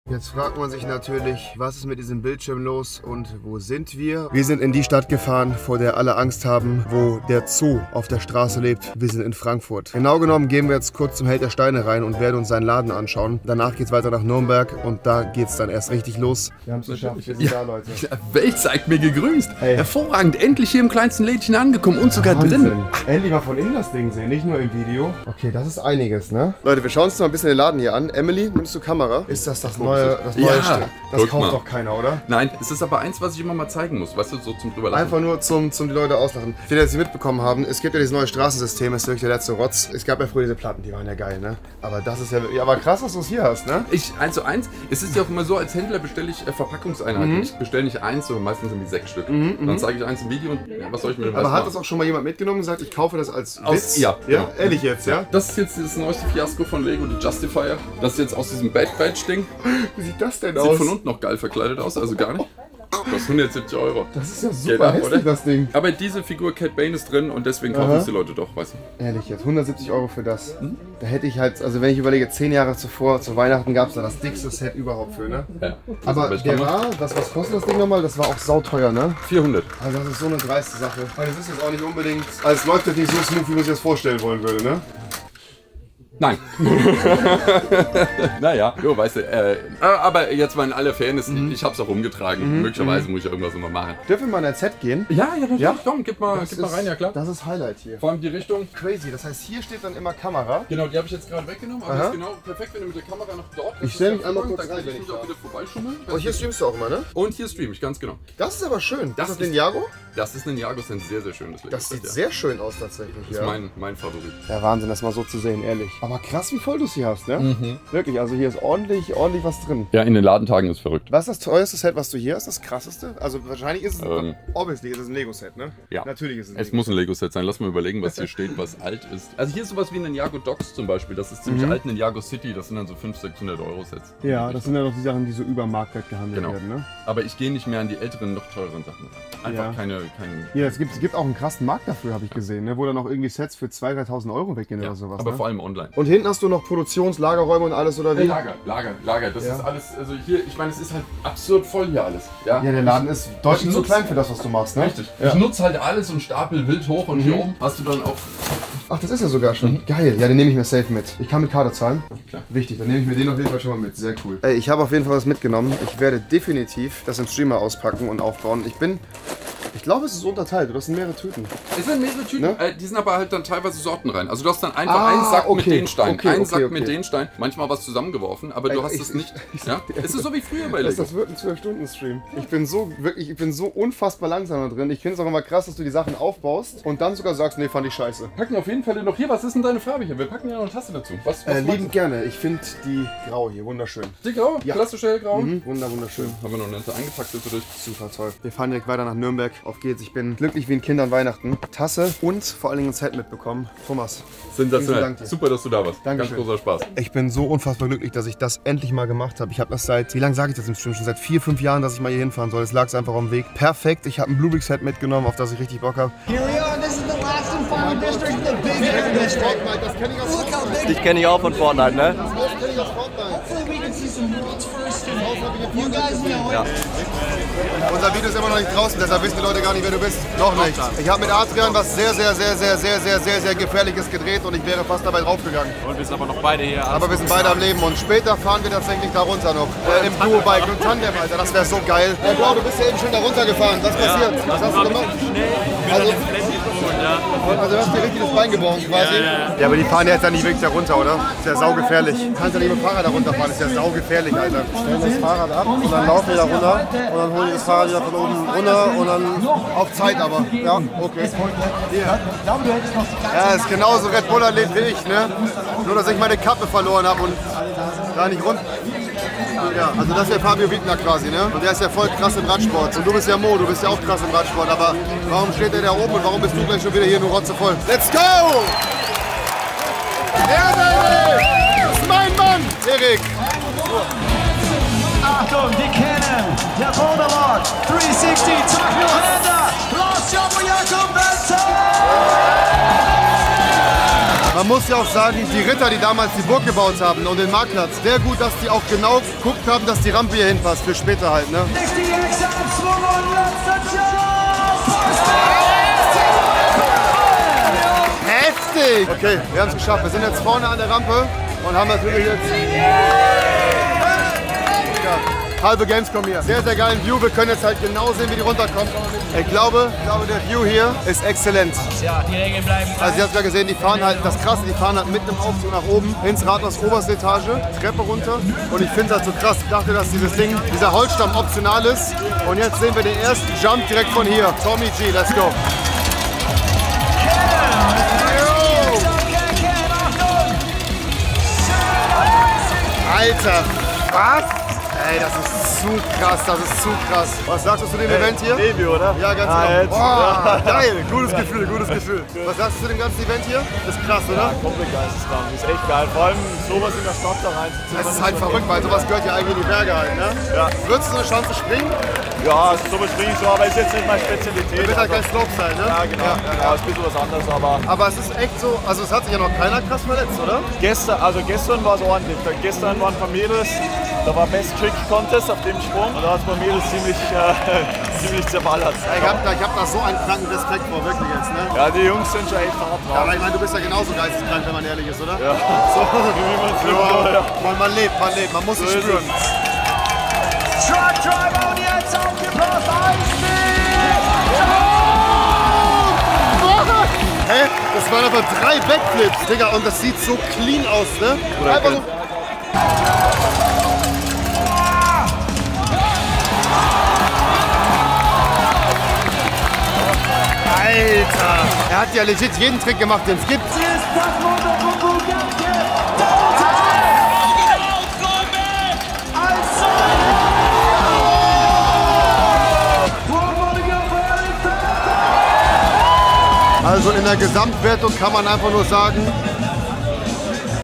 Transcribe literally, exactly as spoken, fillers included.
Jetzt fragt man sich natürlich, was ist mit diesem Bildschirm los und wo sind wir? Wir sind in die Stadt gefahren, vor der alle Angst haben, wo der Zoo auf der Straße lebt. Wir sind in Frankfurt. Genau genommen gehen wir jetzt kurz zum Held der Steine rein und werden uns seinen Laden anschauen. Danach geht es weiter nach Nürnberg und da geht es dann erst richtig los. Wir haben es geschafft, wir sind ja da, Leute. Welt zeigt mir gegrüßt. Hey. Hervorragend, endlich hier im kleinsten Lädchen angekommen und sogar Wahnsinn. drin. Endlich mal von innen das Ding sehen, nicht nur im Video. Okay, das ist einiges, ne? Leute, wir schauen uns mal ein bisschen den Laden hier an. Emily, nimmst du Kamera? Ist das das neue? Das neue ja, Stück. Das kauft mal. Doch keiner, oder? Nein, es ist aber eins, was ich immer mal zeigen muss, weißt du, so zum drüberlachen. Einfach nur zum, zum die Leute auslachen. Für die, die mitbekommen haben, es gibt ja dieses neue Straßensystem, ist wirklich der letzte Rotz. Es gab ja früher diese Platten, die waren ja geil, ne? Aber das ist ja, ja aber krass, dass du es hier hast, ne? Ich, eins zu eins, es ist ja auch immer so, als Händler bestelle ich äh, Verpackungseinheiten. Mhm. Ich bestelle nicht eins, sondern meistens irgendwie sechs Stück. Mhm, dann zeige ich eins im Video und ja, was soll ich mit dem Aber Rest hat machen? das auch schon mal jemand mitgenommen und gesagt, ich kaufe das als Aus, Witz? Ja. Ja? Genau. Ehrlich jetzt, ja? Das ist jetzt das neueste Fiasko von Lego, die Justifier. Das ist jetzt aus diesem Bad Badge-Ding. Wie sieht das denn Sieht aus? von unten noch geil verkleidet aus, also gar nicht. Kostet hundertsiebzig Euro. Das ist ja super hässlich, ab, das Ding. Aber diese Figur Cat Bane ist drin und deswegen kaufen es die Leute doch, weißt du. Ehrlich jetzt, hundertsiebzig Euro für das. Hm? Da hätte ich halt, also wenn ich überlege, zehn Jahre zuvor, zu Weihnachten gab es da das dickste Set überhaupt für, ne? Ja. Aber, aber der war, das, was kostet das Ding nochmal? Das war auch sauteuer, ne? vierhundert. Also das ist so eine dreiste Sache. Weil das ist jetzt auch nicht unbedingt, also es läuft jetzt nicht so smooth, wie man sich das vorstellen wollen würde, ne? Nein. Naja, jo, weißt du, äh, aber jetzt mal in aller Fairness, mhm. ich hab's auch umgetragen. Mhm. Möglicherweise muss ich ja irgendwas immer machen. Dürfen wir mal in ein Set gehen? Ja, ja, natürlich. Ja? Komm, gib mal, gib mal ist, rein, ja klar. Das ist Highlight hier. Vor allem die Richtung. Crazy, das heißt, hier steht dann immer Kamera. Genau, die habe ich jetzt gerade weggenommen, aber ist genau perfekt, wenn du mit der Kamera noch dort bist. Ich stelle mich einmal kurz rein, wenn ich auch wieder vorbeischummeln. Oh, hier streamst du auch immer, ne? Und hier stream ich, ganz genau. Das ist aber schön. Das, das ist ein Ninjago? Das ist ein Ninjago, das ist ein sehr, sehr schönes Lego. Das sieht ja. sehr schön aus tatsächlich. Das ja. ist mein, mein Favorit. Ja, Wahnsinn, das mal so zu sehen, ehrlich. Aber krass, wie voll du es hier hast, ne? Mhm. Wirklich, also hier ist ordentlich, ordentlich was drin. Ja, in den Ladentagen ist verrückt. Was ist das teuerste Set, was du hier hast? Das krasseste? Also wahrscheinlich ist es, ähm, obviously ist es ein Lego-Set, ne? Ja. Natürlich ist es ein Es muss ein Lego-Set sein. Lass mal überlegen, was hier steht, was alt ist. Also hier ist sowas wie ein Ninjago Docks zum Beispiel. Das ist ziemlich mhm. alt, Ninjago City. Das sind dann so fünfhundert, sechshundert Euro Sets. Ja, das sind ja doch die Sachen, die so über Marktwert gehandelt genau. werden, ne? Aber ich gehe nicht mehr an die älteren, noch teureren Sachen ran. Einfach ja. keine, keine... Ja, es gibt, es gibt auch einen krassen Markt dafür, habe ich gesehen, ne? Wo dann auch irgendwie Sets für zweitausend, dreitausend Euro weggehen ja, oder sowas. Aber ne? vor allem online. Und hinten hast du noch Produktionslagerräume und alles, oder wie? Äh, Lager, Lager, Lager. Das ja. ist alles, also hier, ich meine, es ist halt absurd voll hier alles. Ja, ja der Laden ist deutlich zu klein für das, was du machst, ne? Richtig. Ja. Ich nutze halt alles und stapel wild hoch und mhm. hier oben hast du dann auch... Ach, das ist ja sogar schon. Mhm. Geil. Ja, den nehme ich mir safe mit. Ich kann mit Karte zahlen. Klar. Wichtig, dann nehme ich mir den auf jeden Fall schon mal mit. Sehr cool. Ey, ich habe auf jeden Fall was mitgenommen. Ich werde definitiv das im Streamer auspacken und aufbauen. Ich bin... Ich glaube, es ist unterteilt. Das sind mehrere Tüten. Es sind mehrere Tüten. Ne? Äh, die sind aber halt dann teilweise Sorten rein. Also du hast dann einfach ah, einen Sack okay. mit den Steinen, okay, einen okay, Sack okay. mit den Steinen. Manchmal was zusammengeworfen, aber du hast es nicht. Ich, ja? Es ist so wie früher bei Lego. Das, das wird ein zwölf Stunden Stream. Ich bin so wirklich, ich bin so unfassbar langsam da drin. Ich finde es auch immer krass, dass du die Sachen aufbaust und dann sogar sagst, nee, fand ich scheiße. Packen auf jeden Fall noch hier. Was ist denn deine Farbe hier? Wir packen ja noch eine Tasse dazu. Was, was äh, liebend gerne. Ich finde die grau hier wunderschön. Die grau? Ja. Klassische hellgrau? Mhm. Wunder, wunderschön. Haben wir noch eine nette eingepackt durch. Super toll. Wir fahren direkt weiter nach Nürnberg. Auf geht's. Ich bin glücklich wie ein Kind an Weihnachten. Tasse und vor allen Dingen ein Set mitbekommen. Thomas. Sensationell. Super, dass du da warst. Dankeschön. Ganz großer Spaß. Ich bin so unfassbar glücklich, dass ich das endlich mal gemacht habe. Ich habe das seit, wie lange sage ich das im Stream? Schon seit vier, fünf Jahren, dass ich mal hier hinfahren soll. Es lag einfach am Weg. Perfekt. Ich habe ein Bluebrick-Set mitgenommen, auf das ich richtig Bock habe. Here we are. This is the last and final district, the Big Air District. Das kenne ich aus Fortnite. Dich kenne ich auch von Fortnite, ne? Das Haus kenne ich aus Fortnite. Hopefully we can see some world's first today. You guys know it. Ja. Unser Video ist immer noch nicht draußen, deshalb wissen die Leute gar nicht, wer du bist. Noch nicht. Ich habe mit Adrian was sehr, sehr, sehr, sehr, sehr, sehr, sehr, sehr Gefährliches gedreht und ich wäre fast dabei draufgegangen. Und wir sind aber noch beide hier. Aber wir sind beide am Leben und später fahren wir tatsächlich da runter noch. Äh, Im Duo-Bike und Tandem, Alter, das wäre so geil. Hey Bro, du bist ja eben schon da runtergefahren. Was passiert? Ja, Was hast du gemacht? Also, also du hast dir richtig das Bein gebrochen quasi. Ja, ja. Ja, aber die fahren ja jetzt ja nicht wirklich da runter, oder? Ist ja saugefährlich. Du kannst ja nicht mit dem Fahrrad da runterfahren, ist ja saugefährlich, Alter. Stellen das Fahrrad ab und dann laufen wir da runter und dann holen wir das Fahrrad wieder von oben runter und dann... Auf Zeit aber. Ja, okay. Ja, ist genauso Red Bull Athlet wie ich, ne? Nur, dass ich meine Kappe verloren habe und da nicht rund... Ja, also das ist ja Fabio Wigner quasi, ne? Und der ist ja voll krass im Radsport. Und du bist ja Mo, du bist ja auch krass im Radsport. Aber warum steht der da oben und warum bist du gleich schon wieder hier nur rotzevoll? Let's go! Ja, Baby! Das ist mein Mann, Erik! Achtung, die kennen der Boulderlord dreihundertsechzig Tokyo Honda, Los Jakob Benton! Man muss ja auch sagen, die Ritter, die damals die Burg gebaut haben und den Marktplatz, sehr gut, dass die auch genau geguckt haben, dass die Rampe hier hinpasst, für später halt, ne? Heftig! Okay, wir haben es geschafft. Wir sind jetzt vorne an der Rampe und haben natürlich jetzt ja, halbe Gamescom hier. Sehr, sehr geilen View. Wir können jetzt halt genau sehen, wie die runterkommen. Ich glaube, ich glaube, der View hier ist exzellent. Ja, die Regeln bleiben. Also ihr habt ja gesehen, die fahren halt, das Krasse, die fahren halt mitten im Aufzug nach oben, ins Rathaus oberste Etage, Treppe runter. Und ich finde das so krass. Ich dachte, dass dieses Ding, dieser Holzstamm optional ist. Und jetzt sehen wir den ersten Jump direkt von hier. Tommy G, let's go. Alter, was? Ey, das ist zu krass, das ist zu krass. Was sagst du zu dem hey, Event hier? Baby, oder? Ja, ganz ah, genau. Jetzt. Boah, geil, gutes Gefühl, gutes Gefühl. Was sagst du zu dem ganzen Event hier? Das ist krass, oder? Ja, komplett geisteskrank, ist echt geil. Vor allem sowas in der Stadt da rein. Das ist halt verrückt, weil sowas gehört ja eigentlich in die Berge halt, ne? Ja. Würdest du eine Chance springen? Ja, also sowas springe ich so, aber ist jetzt nicht meine Spezialität. Du bist halt kein Slope-Style, ne? Ja, genau. Ja, ja, ja. ja, ist ein bisschen was anderes, aber... Aber es ist echt so, also es hat sich ja noch keiner krass verletzt, oder? Gestern, also gestern war es ordentlich. Gestern waren ein paar Mädels, da war Best Trick Contest auf dem Sprung und da hat es bei Mädels ziemlich, äh, ziemlich zerballert. Ja, ich hab, da, ich hab da so einen kranken Respekt vor, wirklich jetzt, ne? Ja, die Jungs sind schon echt hart drauf. Ja, aber ich meine, du bist ja genauso geisteskrank, wenn man ehrlich ist, oder? Ja. So, wie man es ja, ja. Man, man lebt, man lebt, man muss so es spüren. Truck Drive und jetzt aufgepasst, Hä? Das waren aber drei Backflips, Digga, und das sieht so clean aus, ne? Einfach so. Alter! Er hat ja legit jeden Trick gemacht, den es gibt. Also in der Gesamtwertung kann man einfach nur sagen,